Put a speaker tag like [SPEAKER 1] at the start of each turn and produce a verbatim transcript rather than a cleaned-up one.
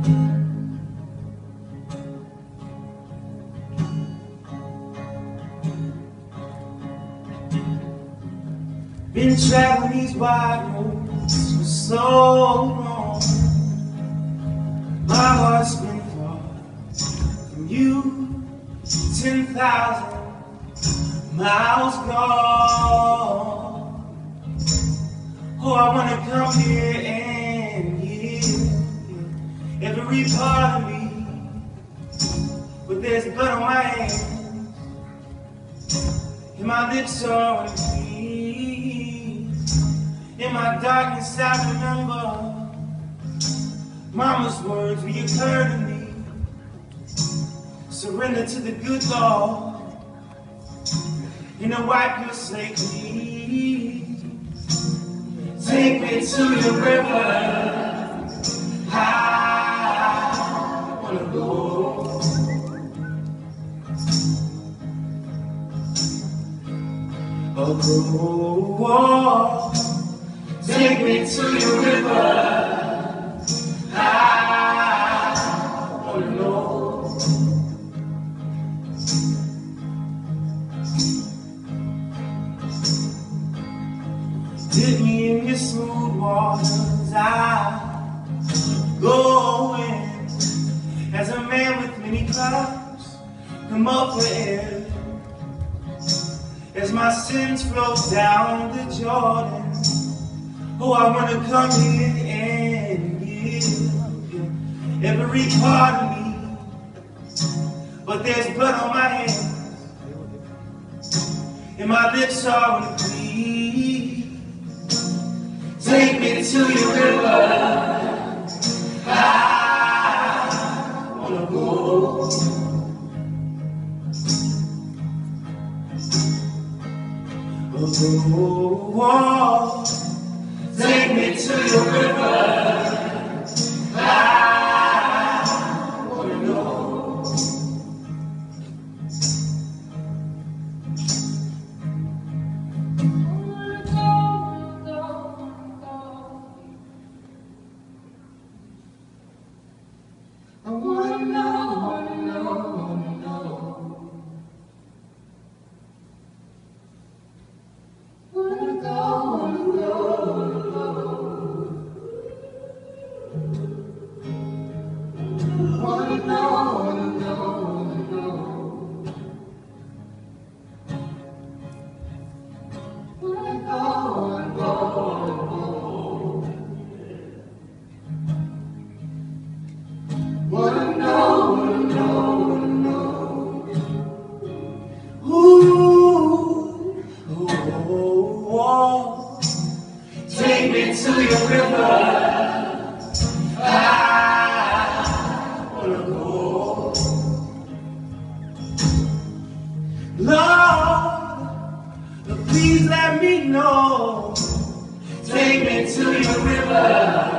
[SPEAKER 1] Been traveling these wide roads for so long. My heart's been far from you, ten thousand miles gone. Oh, I wanna come here and give every part of me, but there's blood on my hands and my lips are unclean. In my darkness I remember Mama's words reoccur to me. Surrender to the good Lord and to wipe your slate clean. Take me to your river, I wanna go. Oh, go. Take me to your river, I wanna know. Dip me in your smooth waters, I go in. As a man with many clouds come up for air, as my sins flow down the Jordan. Oh, I wanna come here and give every part of me, but there's blood on my hands and my lips are unclean. Take me to your river, I wanna go. Oh, oh. Take me to your river, I wanna know. I wanna know, wanna know, wanna know. Wanna go, wanna go. Wanna know, wanna know, wanna know. Wanna go, wanna go, wanna know, wanna know, wanna know. Ooh, oh, oh, oh. Take me to your river, I Lord, please let me know. Take me to your river.